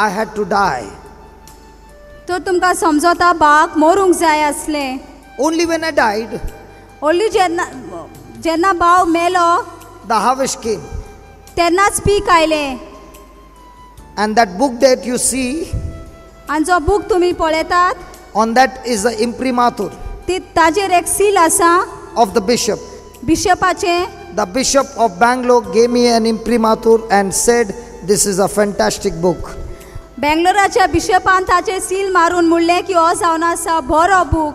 I had to die. तर तुमकां समजता बाक मरूंक जाय आसलें. Only when I died, ओली जेन्ना भाव मेलो the harvest came. तेन्नाच पीक आयलें. And that book that you see, आनी जो बूक तुमी पळयतात on that is the imprimatur ताजेर एक सील आसा of the bishop. बिशपाचें. The bishop of Bangalore gave me an imprimatur and said, this is a fantastic book. बेंगलोराच्या बिशपान ताचेर seal मारून म्हणलें की हो जावन आसा बरो book.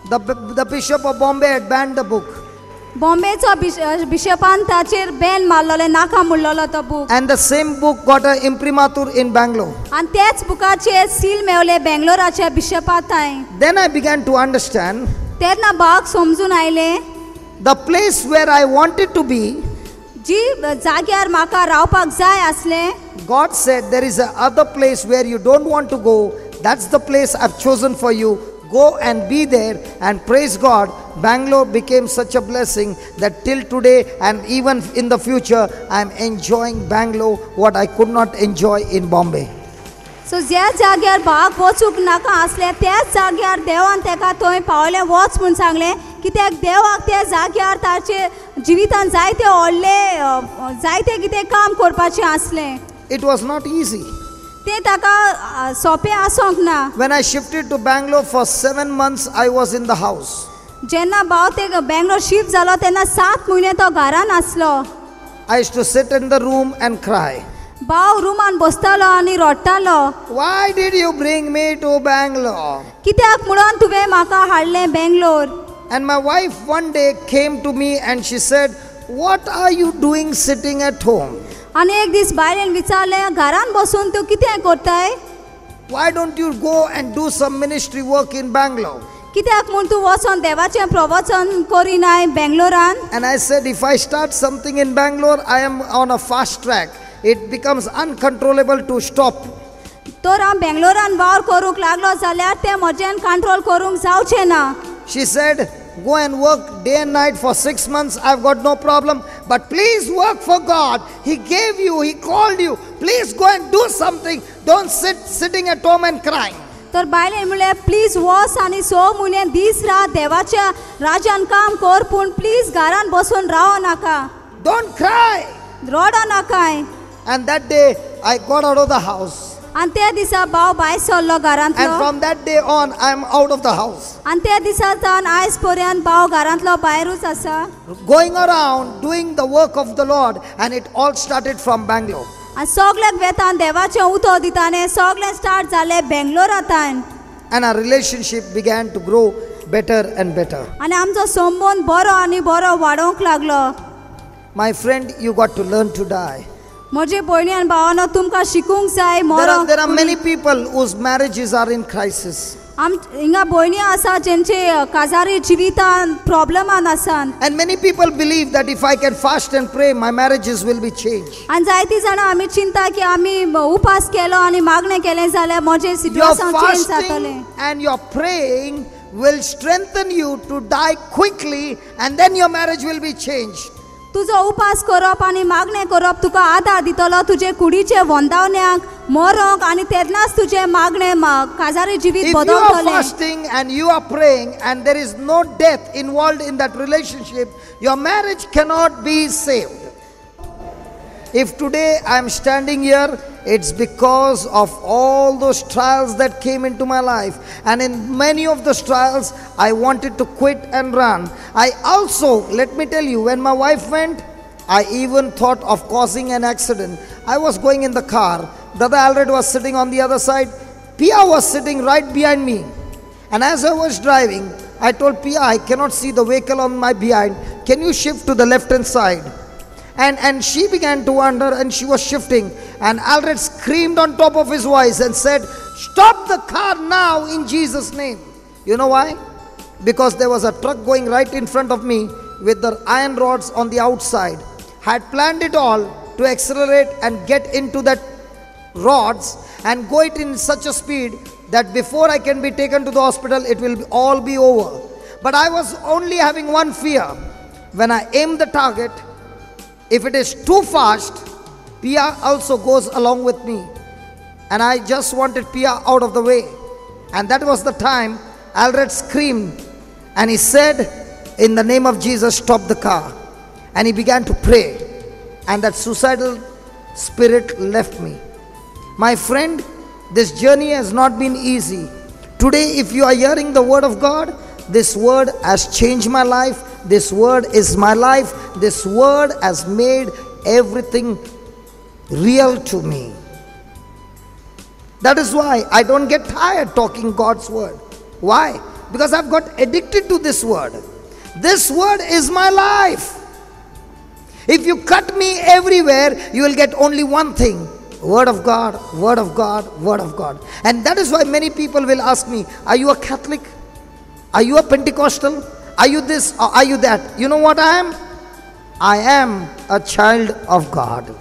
The bishop of Bombay had banned the book. बॉम्बेचो बिशपान ताचेर बॅन मारलेलें, नाका म्हणलेलो तो book. And the same book got an imprimatur in Bangalore. आनी तेच बुकाचेर सील मेवलें बेंगलोराच्या बिशपात थंय. Then I began to understand तेन्ना बाग समजून आयलें the place where I wanted to be. जी जाग्यार म्हाका रावपाक जाय आसलें, God said, there is a other place where you don't want to go. That's the place I've chosen for you. Go and be there, and praise God, Bangalore became such a blessing that till today and even in the future, I'm enjoying Bangalore what I could not enjoy in Bombay. सो ज्या जाग्यार बाग वचूंक नाका आसलें त्याच जाग्यार देवान ताका थंय पावलें वच म्हूण सांगलें. कित्याक देवाक त्या जाग्यार ताचे जिवितान जायते व्हडलें जायते कितें काम करपाचें आसलें. It was not easy. तें ताका सोंपें आसोंक ना. When I shifted to Bangalore for 7 months, I was in the house. जेन्ना भाव ते बेंगलोर शिफ्ट जालो तेन्ना 7 म्हयने तो घरान आसलो. I used to sit in the room and cry. भाव रुमान बसतालो आनी रडटालो. Why did you bring me to Bangalore? कित्याक म्हणून तुवें म्हाका हाडलें Bangalore. And my wife one day came to me and she said, what are you doing sitting at home? आनी एक दीस बायलेन विचारलें घरान बसून तूं कितें करताय? Why don't you go and do some ministry work in Bangalore? कित्याक म्हूण तूं वचोन देवाचें प्रवचन करिनाय बेंगलोरान? And I said, if I start something in Bangalore, I am on a fast track. It becomes uncontrollable to stop. तर हांव बेंगलोरान वावर करूंक लागलो जाल्यार तें म्हजें कंट्रोल करूंक जावचें ना. She said, go and work day and night for 6 months. I've got no problem. But please work for God. He gave you, He called you. Please go and do something. Don't sitting at home and crying. तर बायलेन म्हणलें please वच आनी 6 म्हयने दीस रात देवाच्या राज्यान काम कर, पूण प्लीज घरान बसून रावो नाका, Don't cry. रडो नाकाय. And that day, I got out of the house. आनी त्या दिसा भाव भायर सरलो And घरांतलो. from that day on, I'm out of the house. आनी त्या दिसाच्यान आयज पर्यंत भाव घरांतलो भायरूच आसा. Going around, doing the work of the Lord. And it all started from Bangalore. आनी सगळ्याक वेतान देवाचें उतो दितालें. सगळें स्टार्ट जालें बेंगलोरांतल्यान. And our relationship began to grow better and better. आनी आमचो संबंद बरो आनी बरो वाडोवंक लागलो. My friend, you got to learn to die. म्हजे भयणी आनी भावानो तुमकां शिकूंक जाय There are many people whose marriages are in crisis. हिंगा भयणी आसा जेंचे काजारी जिवितान प्रॉब्लमान आसात. And many people believe that if I can fast and pray, my marriages will be changed. आनी जायतीं जाणां आमी चिंता की आमी उपास केलो आनी मागणें केलें जाल्यार म्हजें Your सिट्युएशन चेंज जातलें. fasting and your praying will strengthen you to die quickly, and then your marriage will be changed. तुजो उपास करप आनी मागणें करप तुका आदार दितलो तुजे कुडीचे वंदावण्याक मरोंक, आनी तेन्नाच तुजें मागणें काजारी जिवीत If you are बदलतलें. fasting and you are praying and there is no death involved in that relationship, your marriage cannot be saved. If today I am standing here, it's because of all those trials that came into my life. And in many of those trials, I wanted to quit and run. I also, let me tell you, when my wife went, I even thought of causing an accident. I was going in the car. Brother Alred was sitting on the other side. Pia was sitting right behind me. And as I was driving, I told Pia, I cannot see the vehicle on my behind. Can you shift to the left-hand side? And she began to wonder, and she was shifting. And Alred screamed on top of his voice and said, stop the car now in Jesus' name. You know why? Because there was a truck going right in front of me with the iron rods on the outside. I had planned it all to accelerate and get into that rods and go it in such a speed that before I can be taken to the hospital, it will all be over. But I was only having one fear. When I aim the target, if it is too fast, Pia also goes along with me. and I just wanted Pia out of the way. And that was the time Alred screamed and he said, in the name of Jesus, stop the car. And he began to pray, and that suicidal spirit left me. My friend, this journey has not been easy. Today, if you are hearing the word of God, this word has changed my life. This word is my life. This word has made everything real to me. That is why I don't get tired talking God's word. Why? Because I've got addicted to this word. This word is my life. If you cut me everywhere, you will get only one thing: word of God, word of God, word of God. And that is why many people will ask me, are you a Catholic? Are you a Pentecostal? Are you this or are you that? You know what I am? I am a child of God.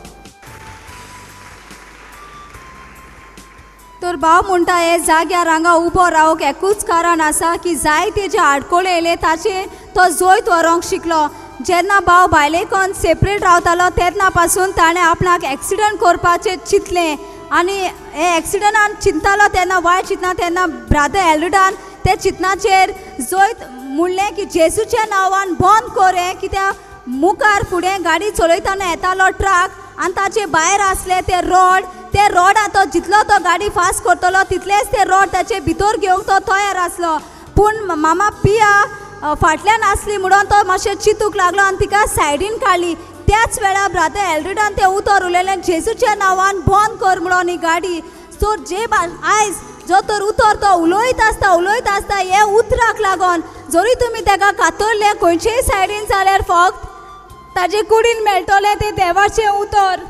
तर भाव म्हणटा हे जाग्यार हांगा उबो रावूंक एकूच कारण आसा की जायते जे आडकोळे येले ताचे तो जोयत व्हरोंक शिकलो. जेन्ना भाव बायलेकोन सेपरेट रावतालो तेन्ना पासून ताणें आपणाक एक्सिडंट करपाचें चिंतलें, आनी हे एक्सिडंटान चिंततालो तेन्ना वायट चिंतना तेन्ना ब्रादर एल्ड्रिडान ते चिंतनाचेर जोयत म्हणलें की जेजूच्या नांवान बंद कर हें, कित्याक मुखार फुडें गाडी चलयतना येतालो ट्रक आनी ताचे भायर आसले ते रोडा तो जितलो तो गाडी फास्ट करतलो तितलेच ते रोड ताचे भितर घेवंक तो तयार आसलो. पूण मामा पिया फाटल्यान आसली म्हणून तो मातशें चिंतूंक लागलो आनी तिका सायडीन काडली. त्याच वेळार ब्रादर एल्ड्रिडान ते उतर उलयलें, जेजूच्या नांवान बंद कर म्हणून ही गाडी. सो जे आयज जो तर उतर तो उलयत आसता हे उतराक लागोन जरी तुमी ताका कातरले खंयचेय सायडीन जाल्यार फक्त ताजे कुडीन मेळटलें ते देवाचें उतर.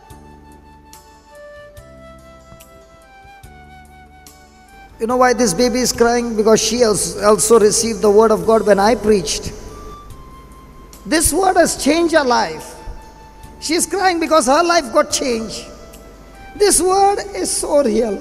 You know why this baby is crying? Because she has also received the word of God when I preached. This word has changed her life. She is crying because her life got changed. This word is so real.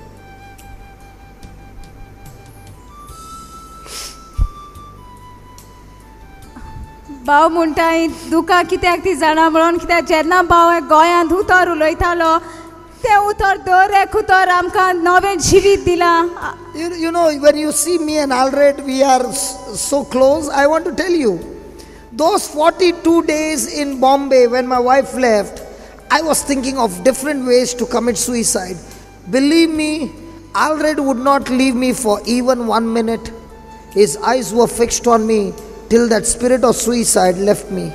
भाव म्हणटा दुकां कित्याक ती जाणा म्हणून, कित्याक जेन्ना भाव गोंयांत उतर उलयतालो ते उतर दर एक उतर आमकां नवें जिवीत दिलां. You know, when you see me and Alred, we are so close. I want to tell you, those 42 days in Bombay when my wife left, I was thinking of different ways to commit suicide. Believe me, Alred would not leave me for even 1 minute. His eyes were fixed on me till that spirit of suicide left me.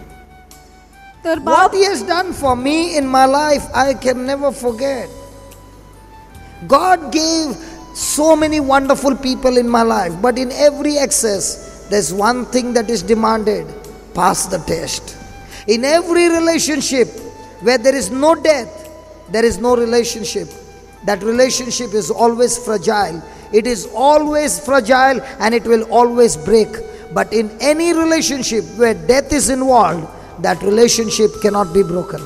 What he has done for me in my life, I can never forget. God gave so many wonderful people in my life, but in every excess, there's one thing that is demanded: pass the test. In every relationship where there is no death, there is no relationship. That relationship is always fragile. It is always fragile and it will always break. But in any relationship where death is involved, that relationship cannot be broken.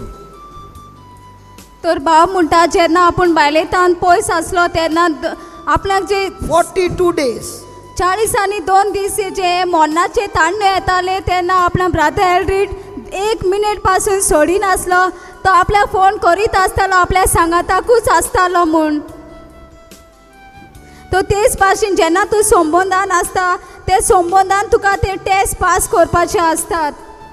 तर भाव म्हणटा जेन्ना आपूण बायलेतान पयस आसलो तेन्ना आपल्याक जे 42 days 40 आनी 2 दीस जे मोन्नाचे तांडे येताले तेन्ना आपणा ब्रादर एल्ड्रिड 1 मिनिट पासून सोडी नासलो. तो आपल्याक फोन करीत आसतालो, आपल्या सांगाताकूच आसतालो म्हूण. तो तेच भाशेन जेन्ना तूं संबंदान आसता ते संबंदान तुका ते टेस्ट पास करपाचे आसतात.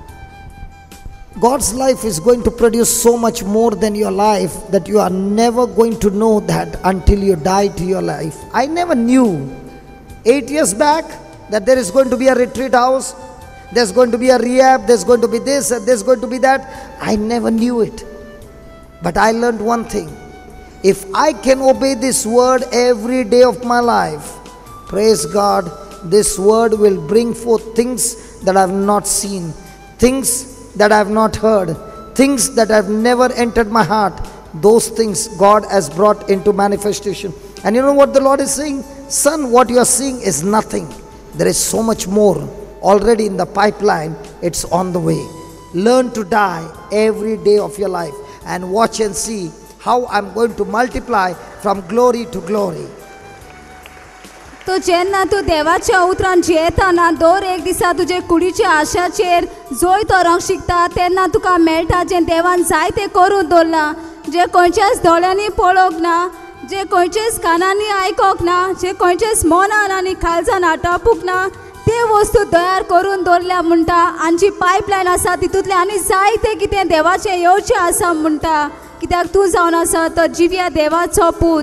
God's life is going to produce so much more than your life that you are never going to know that until you die to your life. I never knew 8 years back that there is going to be a retreat house, there's going to be a rehab, there's going to be this and there's going to be that. I never knew it. But I learned one thing: if I can obey this word every day of my life, praise God, this word will bring forth things that I have not seen, things that I have not heard, things that have never entered my heart. Those things God has brought into manifestation. And you know what the Lord is saying? Son, what you are seeing is nothing. There is so much more already in the pipeline. It's on the way. Learn to die every day of your life and watch and see how I'm going to multiply from glory to glory. तो जेन्ना तूं देवाच्या उतरान जियेतना दर एक दिसा तुजे कुडीच्या आशाचेर जोय तोरोंक शिकता तेन्ना तुका मेळटा जें देवान जायतें करून दवरलां. जे खंयच्याच दोळ्यांनी पळोवंक ना, जे खंयच्याच कानांनी आयकोंक ना, जे खंयच्याच मनान आनी काळजान आटापूंक ना, ते वस्तू तयार करून दवरल्या म्हणटा. आनी जी पायपलायन आसा तितूंतले आनी जायते कितें देवाचें येवचें आसा म्हणटा. कित्याक तूं जावन आसा तो जिव्या देवाचो पूत.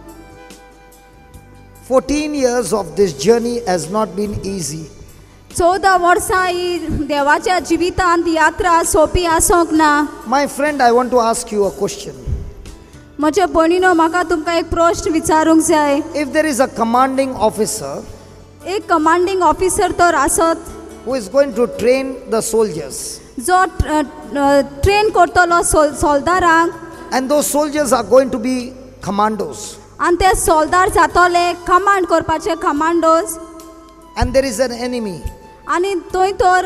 14 years of this journey has not been easy. 14 वर्सां ही देवाच्या जिवितांत यात्रा सोपी आसोंक ना. My friend, I want to ask you a question. म्हज्या भयणीनो, म्हाका तुमकां एक प्रश्न विचारूंक जाय. If there is a commanding officer एक कमांडिंग ऑफिसर तर आसत who is going to train the soldiers, जो ट्रेन करतलो सोल्दारांक, and those soldiers are going to be commandos, आनी ते सोल्दार जातले कमांड करपाचे commandos, and there is an enemy, आनी थंय तर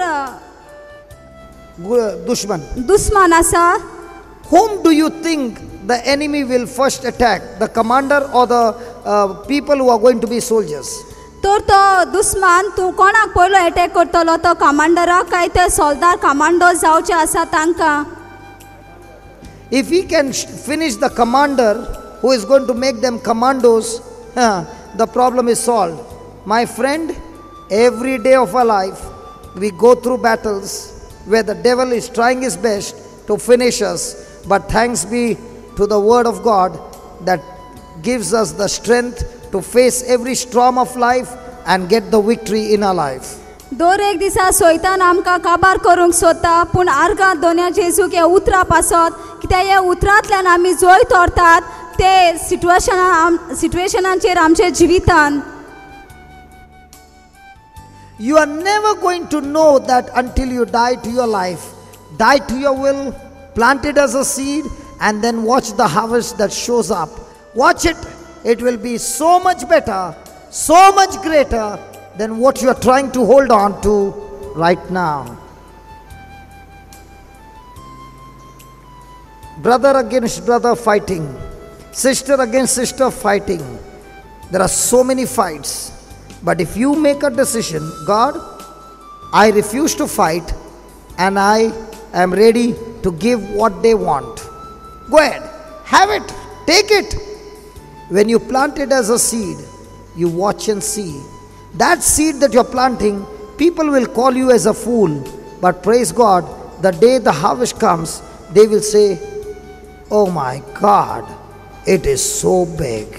dushman. दुस्मान आसा. Whom do you think the enemy will first attack, the commander or the people who are going to be soldiers? तर तो दुस्मान तूं कोणाक पयलो अटॅक करतलो, तो कमांडराक काय ते सोल्दार कमांडोज जावचे आसा तांकां? If he can finish the commander who is going to make them commandos, the problem is solved. My friend, every day of our life we go through battles where the devil is trying his best to finish us, but thanks be to the word of God that gives us the strength to face every storm of life and get the victory in our life. दर एक दिसा सोयतान आमकां काबार करूंक सोदता, पूण आर्गां दोनया जेजूक हे उतरां पासत, कित्याक हे उतरांतल्यान आमी जोय तोरतात ते सिट्युएशनांचेर आमच्या जिवितान. You are never going to know that until you die to your life, die to your will, plant it as a seed, and then watch the harvest that shows up. Watch it. It will be so much better, so much greater than what you are trying to hold on to right now. Brother against brother fighting, sister against sister fighting. There are so many fights. But if you make a decision, God, I refuse to fight and I am ready to give what they want. Go ahead, have it, take it. When you plant it as a seed, you watch and see. That seed that you're planting, people will call you as a fool. But praise God, the day the harvest comes, they will say, oh my God, it is so big.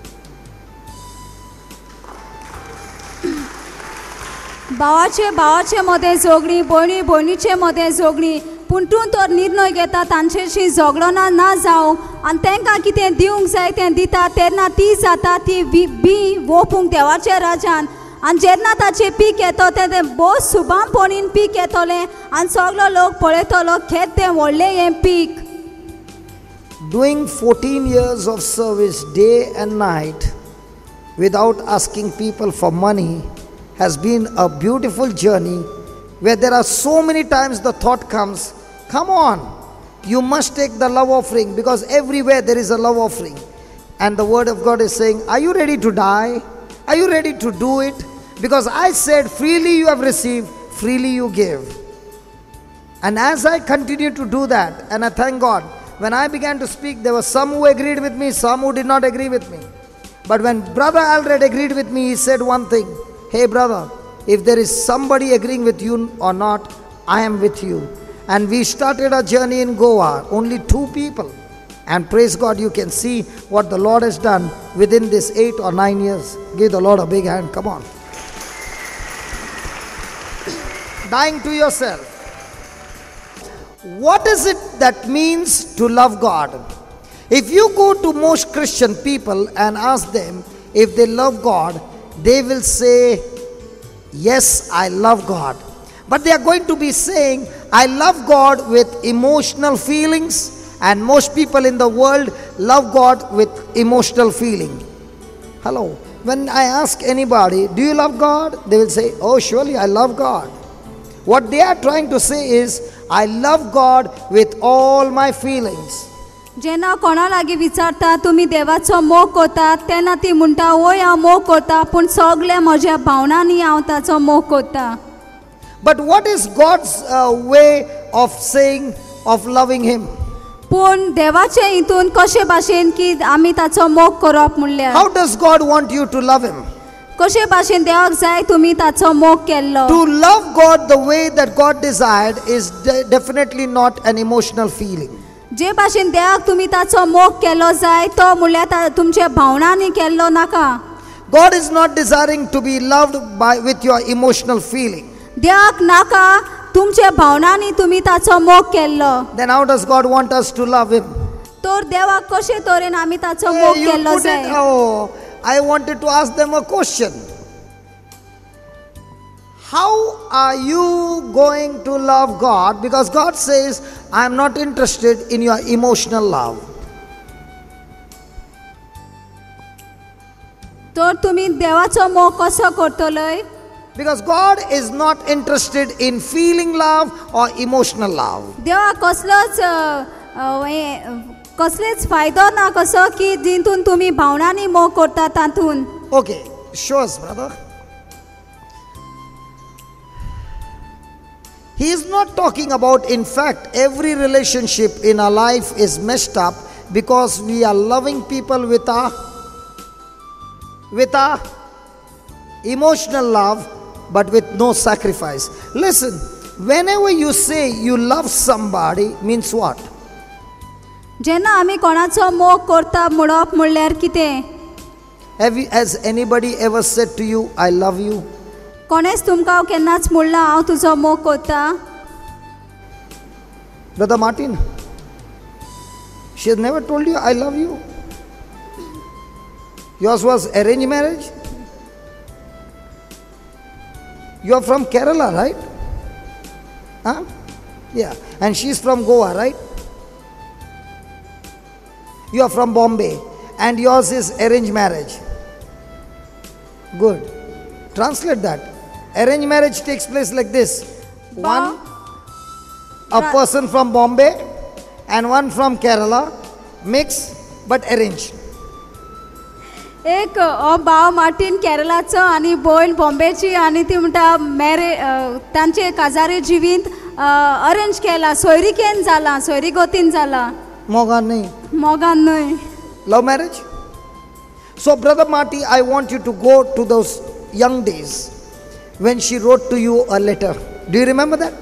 भावाचे मध्ये झगडी, भयणीचे मध्ये झगडी, पूण तूं तर निर्णय घेता तांचेशी झगडोना ना जावं आनी तांकां कितें दिवंक जाय तें दिता, तेन्ना ती जाता ती बी वोपूंक देवाच्या राजान. आनी जेन्ना ताचें पीक येतो तें भोव सुभामपणीन पीक येतोलें आनी सगलो लोक पळयतलो खेत तें व्हडलें हें पीक. Doing 14 years of service day and night without asking people for money has been a beautiful journey where there are so many times the thought comes, come on, you must take the love offering, because everywhere there is a love offering. And the word of God is saying, are you ready to die? Are you ready to do it? Because I said, freely you have received, freely you give. And as I continue to do that, and I thank God, when I began to speak, there were some who agreed with me, some who did not agree with me. But when Brother Alred agreed with me, he said one thing, hey brother, if there is somebody agreeing with you or not, I am with you. And we started our journey in Goa, only 2 people. And praise God, you can see what the Lord has done within this 8 or 9 years. Give the Lord a big hand, come on. Dying to yourself. What is it that means to love God? If you go to most Christian people and ask them if they love God, they will say, yes, I love God. But they are going to be saying, I love God with emotional feelings, and most people in the world love God with emotional feeling. Hello. When I ask anybody, do you love God? They will say, oh, surely I love God. What they are trying to say is, I love God with all my feelings. जेन्ना कोणा लागीं विचारता तुमी देवाचो मोग करतात तेन्ना ती म्हणटा ओय हांव मोग करता पूण सगळे म्हज्या भावनांनी हांव ताचो मोग करता. But what is God's way of saying, of loving Him? पूण देवाचे हितून कशे भाशेन की आमी ताचो मोग करप म्हणल्यार How does God want you to love Him? कशे भाशेन देवाक जाय तुमी ताचो मोग केल्लो To love God the way that God desired is definitely not an emotional feeling. जे भाशेन देवाक तुमी ताचो मोग केलो जाय तो म्हणल्यार तुमच्या भावनांनी केल्लो नाका God is not desiring to be loved with your emotional feeling. देवाक नाका तुमच्या भावनांनी तुमी ताचो मोग केल्लो Then how does God want us to love Him? तर देवाक कशे तरेन आमी ताचो Hey, मोग you केल्लो put it, जाय oh, I wanted to ask them a question. How are you going to love God? Because God says, I am not interested in your emotional love. तर तुमी देवाचो मोग कसो करतलोय Because God is not interested in feeling love or emotional love. देवा कसलेच फायदो ना कसो की जितून तुमी भावनांनी मोग करता तातून Okay, show us, brother. He is not talking about, in fact, every relationship in our life is messed up because we are loving people with our emotional love, but with no sacrifice. Listen, whenever you say you love somebody, means what? जेन्ना आमी कोणाचो मोग करता म्हणप म्हणल्यार कितें Has anybody ever said to you, I love you? कोणेच तुमकां केन्नाच म्हणलां हांव तुजो मोग करता Brother Martin, she has never told you, I love you. Yours was arranged marriage. You are from Kerala, right? Huh? Yeah. And she's from Goa, right? You are from Bombay. And yours is arranged marriage. Good. Translate that. Arranged marriage takes place like this. One, a person from Bombay and one from Kerala, mix but arranged. एक भाव Mortein केरलाचो आनी भयण बॉम्बेची आनी ती म्हणटा तांचे काजारी जिवींत arrange केला सोयरीकेन जाला सोयरीगोतीन जाला मोगान न्ही मोगान न्हय Love marriage? So, Brother Marty, I want you to go to those young days when she wrote to you a letter. Do you remember that?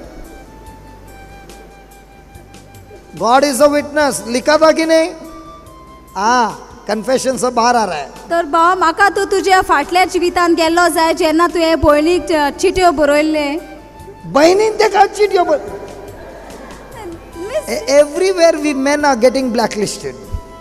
God is a witness. लिखा था कि नहीं? कन्फेशन सब बाहर आ रहा है. तर भाव म्हाका तूं तुज्या फाटल्या जिवितान गेल्लो जाय जेन्ना तुवें भयणीक चिट्यो बरयल्ले. बहिणीन ते काय चिट्यो बर. Everywhere we men are getting blacklisted.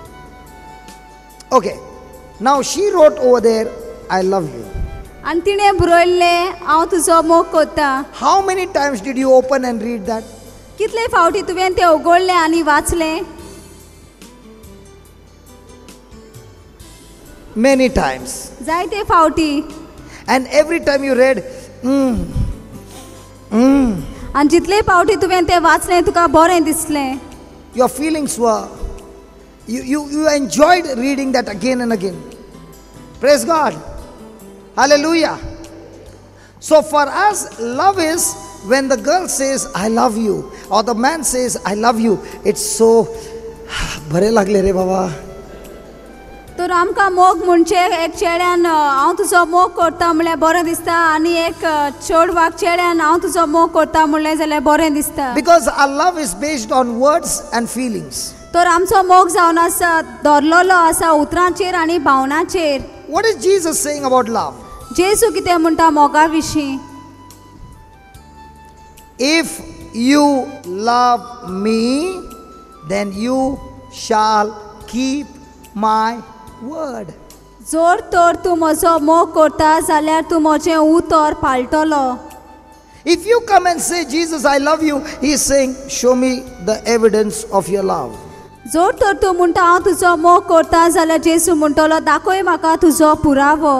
Okay. Now she wrote over there, I love you. आनी तिणें बरयल्ले हांव तुजो मोग करता. How many times did you open and read that? कितले फावटी तुवें तें उगडलें आनी वाचलें? Many times. जायते फावटी. And every time you read, आनी जितले फावटी तुवें तें वाचलें तुका बरें दिसलें. your feelings were, you enjoyed reading that again and again. Praise God. Hallelujah. So for us, love is when the girl says, I love you, or the man says, I love you. It's so, bhare lagle re baba. तर आमकां मोग म्हणजे एक चेड्यान हांव तुजो मोग करता म्हणल्यार बरें दिसता आनी एक चेडवाक चेड्यान हांव तुजो मोग करता म्हणलें जाल्यार बरें दिसता. Because our love is based on words and feelings. तर आमचो मोग जावन आसा धरलेलो आसा उतरांचेर आनी भावनांचेर. What is Jesus saying about love? जेजू कितें म्हणटा मोगा विशीं? If you love me, then you shall keep my word. जोर तर तूं म्हजो मोग करता जाल्यार तूं म्हजें उतर पाळटलो. If you come and say, Jesus, I love you, he is saying, show me the evidence of your love. जोर तर तूं म्हणटा हांव तुजो मोग करता जाल्यार जेजू म्हणटलो दाखय म्हाका तुजो पुरावो.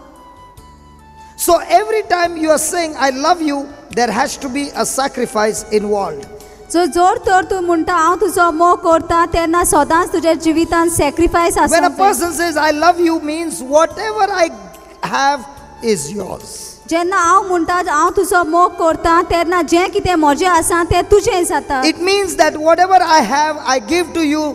So every time you are saying, I love you, there has to be a sacrifice involved. सो जोर तर तूं म्हणटा हांव तुजो मोग करता तेन्ना सदांच तुज्या जिवितान सॅक्रिफायस When a आसा. person says, I love you, means whatever I have is yours. जेन्ना हांव म्हणटा हांव तुजो मोग करता तेन्ना जें कितें म्हजें आसा तें तुजें जाता. It means that whatever I have, I give to you.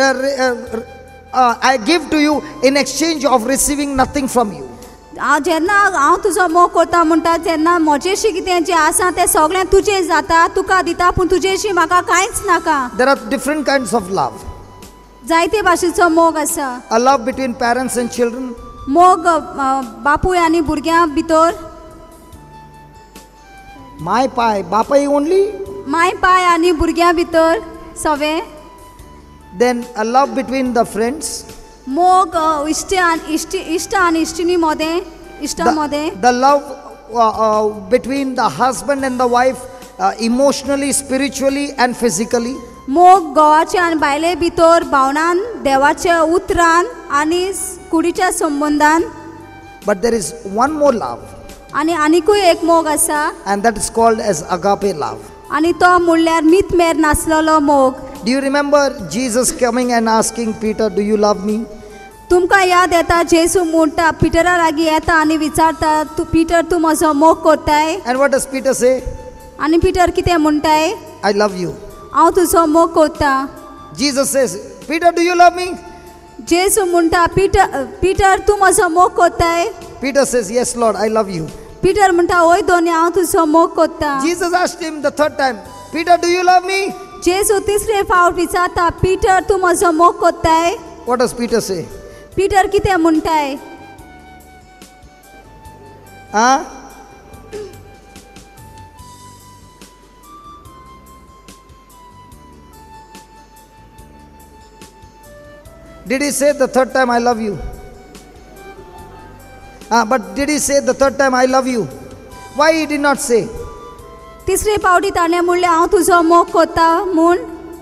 I give to you in exchange of receiving nothing from you. जेन्ना हांव तुजो मोग करता म्हणटा तेन्ना म्हजेशी कितें जें आसा तें सगळें तुजें जाता, तुका दिता, पूण तुजेशी म्हाका कांयच नाका. There are different kinds of love. जायते भाशेचो मोग आसा. A love between parents and children. मोग बापूय आनी भुरग्यां भितर. My pai, bapai only. माय पाय आनी भुरग्यां भितर सवे. Then a love between the friends. मोग इश्ट आनी इश्टिनी मदें इश्टा मदें. The love between the husband and the wife, emotionally, spiritually and physically. मोग घोवाचे आनी बायले भितर भावनान, देवाच्या उतरान आनी कुडीच्या संबंधान. But there is one more love, आनी आनीकूय एक मोग आसा and that is called as agape love. आनी तो म्हणल्यार मितमेर नासलेलो मोग. Do you remember Jesus coming and asking Peter, do you love me? तुमकां याद येता जेसू म्हणटा पिटरा लागीं येता आनी विचारता तूं पिटर तूं म्हजो मोग करताय. And what does Peter say? आनी पिटर कितें म्हणटाय? I love you. हांव तुजो मोग करता. Jesus says, Peter, do you love me? जेसू म्हणटा पिटर तूं म्हजो मोग करताय. Peter says, yes, Lord, I love you. पिटर म्हणटा ओय दोनी हांव तुजो मोग करता. Jesus asked him the third time, Peter, do you love me? जेसू तिसरे फावट विचारता पिटर तूं म्हजो मोग करताय. What does Peter say? पिटर कितें म्हणटाय? Huh? Did he say the third time, I love you? But did he say the third time, I love you? Why he did not say? तिसरे फावटी ताणें म्हणलें हांव तुजो मोग करता म्हूण.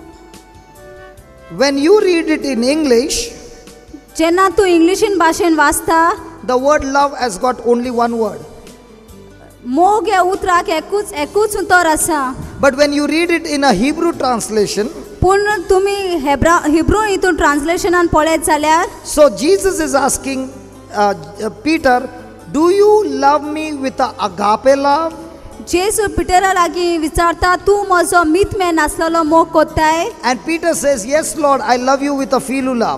When you read it in English, जेन्ना तूं इंग्लिशीन भाशेन वाचता the word love has got only one word. मोग ह्या उतराक एकूच उतर आसा. But when you read it in a Hebrew translation, पूण तुमी हिब्रू हितून ट्रान्सलेशनान पळयत जाल्यार so Jesus is asking Peter, do you love me with a agape love? जेसू पिटरा लागीं विचारता तूं म्हजो मितमे नासलेलो मोग करताय. And Peter says, yes, Lord, I love you with a phileo love.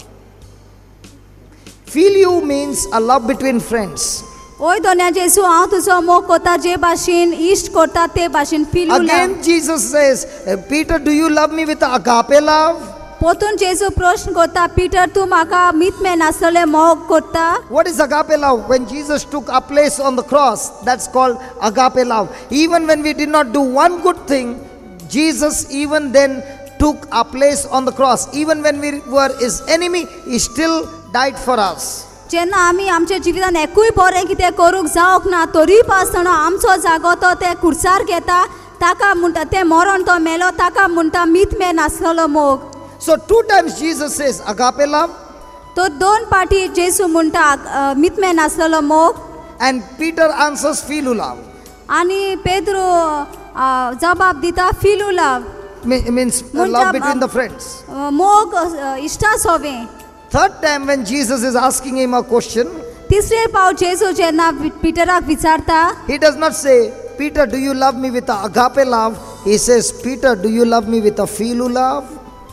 Phileo means a love between friends. ओय दोन्या जेसू हांव तुजो मोग करता जे भाशेन इश्ट करता ते भाशेन फिलू. Again Jesus says, Peter, do you love me with a agape love? पोतून जेसू प्रश्न करता पिटर तूं म्हाका मितमे नासलेले मोग करता. What is agape love? When Jesus took our place on the cross, that's called agape love. Even when we did not do one good thing, Jesus even then took our place on the cross. Even when we were his enemy, he still died for us. जेन्ना आमी आमच्या जिवितान एकूय बरें कितें करूंक जावंक ना तरी पासतना आमचो जागो तो ते खुर्सार घेता ताका म्हणटा ते मरण तो मेलो ताका म्हणटा मितमे नासलेलो मोग. So 2 times Jesus says agape love. तो 2 पाटी जेसू म्हणटा मितमे नासलेलो मोग. And Peter answers phileo love. आनी पेद्रो जबाब दिता फिलू love. Means love between the friends. मोग इश्टा सोवे. Third time when Jesus is asking him a question, तिसरे पाव जेसू जेन्ना पिटराक विचारता he does not say, Peter, do you love me with a agape love? He says, Peter, do you love me with a phileo love?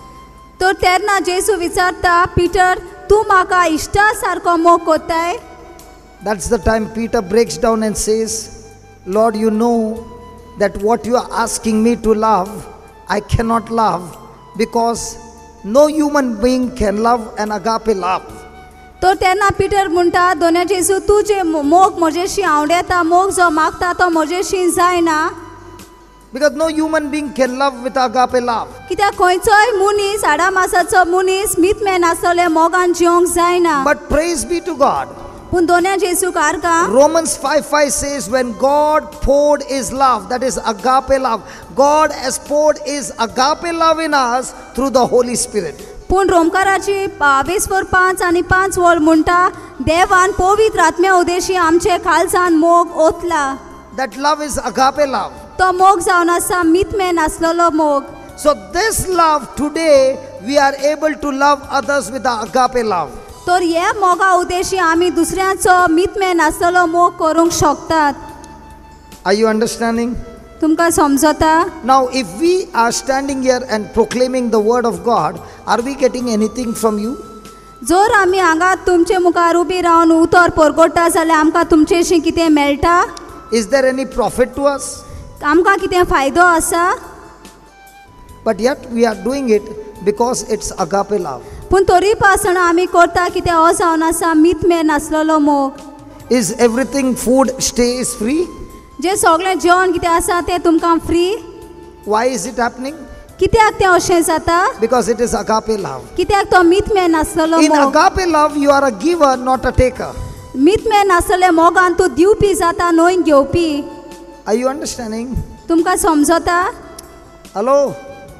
तो तेन्ना जेसू विचारता पिटर तूं म्हाका इश्टा सारको मोग करताय. That's the time Peter breaks down and says, Lord, you know that what you are asking me to love, I cannot love because no human being can love an agape love. तो तेन्ना पिटर म्हणटा दोन्या जेसू तूं जे मोग म्हजेशी आवडेता मोग जो मागता तो म्हजेशी जायना. Because no human being can love with agape love. कित्याक खंयचोय मनीस आडामासाचो मनीस मितमे नासलेले मोगान जिवंक जायना. But praise be to God. पूण दोन्या जेसू कारका Romans 5:5 says, when God poured his love, that is agape love, God has poured his agape love in us through the Holy Spirit. पूण रोमकाराची 22:5 आनी 5 म्हणटा देवान पवित्र आत्म्या उदेशी आमचे खालसान मोग ओतला. That love is agape love. तो मोग जावन आसा मितमे नासलेलो मोग. So this love today, we are able to love others with the agape love. तर हे मोगा उद्देशी आमी दुसऱ्याचो मितमे नासलेलो मोग करूंक शकतात. Are you understanding? तुमकां समजता? Now, if we are standing here and proclaiming the word of God, are we getting anything from you? जर आमी हांगा तुमचे मुखार उबी रावन उतर परगोडटा जाल्यार आमकां तुमचेशी कितें मेळटा? Is there any profit to us? आमकां कितें फायदो आसा? But yet we are doing it because it's agape love. पूण तरी पासण आमी करता कितें हो जावन आसा मितमे नासलेलो मोग. Is everything food stays free? जे सगळें जेवण कितें आसा तें तुमकां free? Why is it happening? कित्याक तें अशें जाता? Because it is agape love. कित्याक तो मितमे नासलेलो In मोग. agape love, you are a giver, not a taker. मितमे नासलेले मोगान तूं दिवपी जाता न्हय घेवपी. Are you understanding? तुमकां समजता? Hello?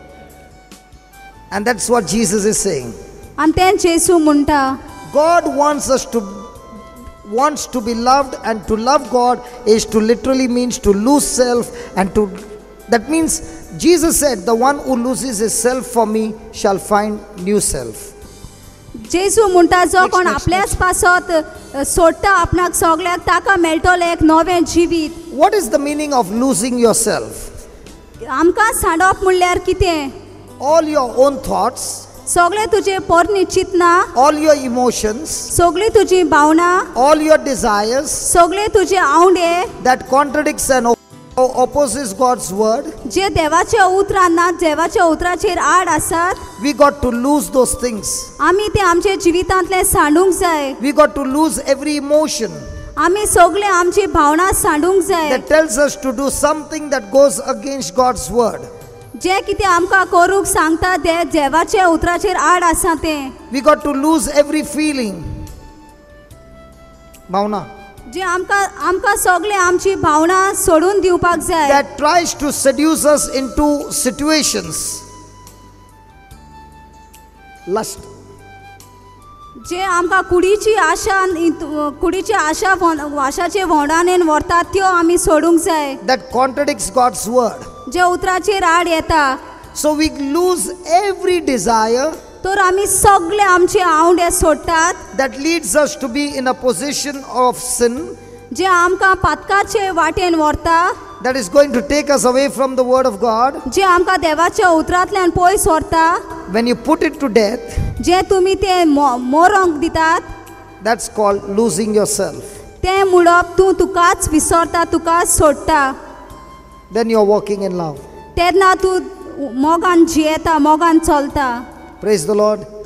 And that's what Jesus is saying. आनी तें जेसू म्हणटा. God wants to be loved, and to love God is to literally means to lose self, and to that means Jesus said, the one who loses his self for me shall find new self. जेसू म्हणटा जो कोण आपल्याच पासत सोडटा आपणाक सगळ्याक ताका मेळटलें एक नवें जिवीत. What is the meaning of losing yourself? आमकां सांडप म्हणल्यार कितें? All your own thoughts, सगळे तुजे परनिश्चितना, all your emotions, सगळी तुजी भावना, all your desires सगळे तुजे आवडे that contradicts and opposes God's word. जे देवाच्या उतरांना देवाच्या उतराचेर आड आसात, We got to lose those things. आमी ते आमचे जिवितांतले सांडूंक जाय. We got to lose every emotion आमी सगळे आमची भावना सांडूंक जाय. that tells us to do something that goes against God's word. जे कितें आमकां करूंक सांगता ते देवाच्या उतराचेर आड आसा तें. We got to lose every feeling. Bhavna. जे आमकां सगळे आमची भावना सोडून दिवपाक जाय. That tries to seduce us into situations. Lust. जे आमकां कुडीची आशाचे व्होंडानेन व्हरतात त्यो आमी सोडूंक जाय. That contradicts God's word. जे उतराचेर आड येता. So we lose every desire तर आमी सगळे आमचे आवडे सोडटात. that leads us to be in a position of sin, जे आमकां पातकाचे वाटेन व्हरता. that is going to take us away from the word of God. जे आमकां देवाच्या उतरांतल्यान पयस व्हरता. When you put it to death, जे तुमी ते मोरोंक दितात, that's called losing yourself. तें म्हणप तूं तुकाच विसरता, तुकाच सोडटा. Then you are walking in love. तेन्ना तूं मोगान जियेता, मोगान चलता. Praise the Lord.